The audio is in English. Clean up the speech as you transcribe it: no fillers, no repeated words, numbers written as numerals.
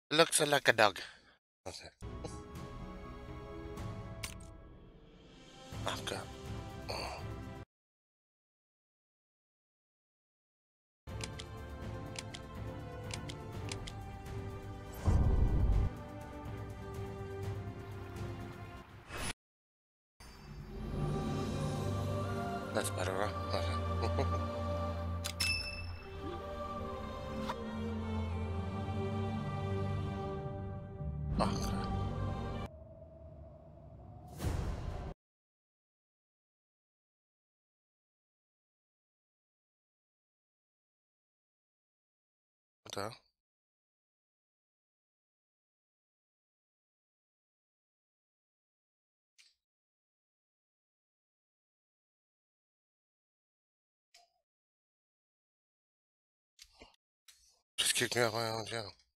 Looks like a dog. Okay. Okay. Oh, that's better, huh? Okay. Okay. Okay. Just kick me out of my own jail.